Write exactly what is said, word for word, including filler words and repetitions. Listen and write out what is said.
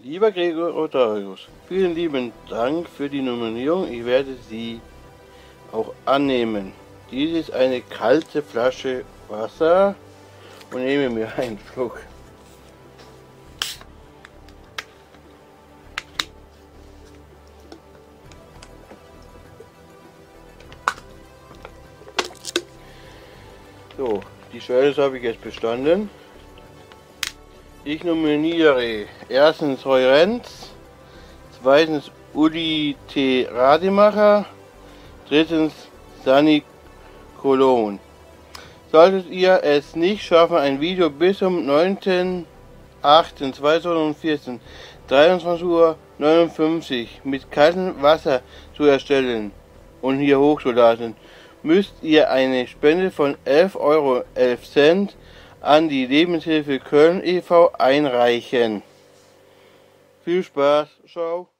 Lieber Gregor Rotarius, vielen lieben Dank für die Nominierung. Ich werde sie auch annehmen. Dies ist eine kalte Flasche Wasser und nehme mir einen Schluck. So, die Schwelle habe ich jetzt bestanden. Ich nominiere erstens Heurenz, zweitens Uli T. Rademacher, drittens Sunny Cologne. Solltet ihr es nicht schaffen, ein Video bis zum neunten achten zweitausendvierzehn dreiundzwanzig Uhr neunundfünfzig mit kaltem Wasser zu erstellen und hier hochzuladen, müsst ihr eine Spende von elf Euro elf Cent an die Lebenshilfe Köln e V einreichen. Viel Spaß, ciao.